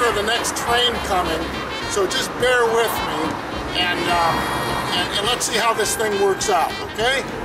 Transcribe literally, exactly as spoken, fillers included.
for the next train coming, so just bear with me, and, um, and, and let's see how this thing works out, okay?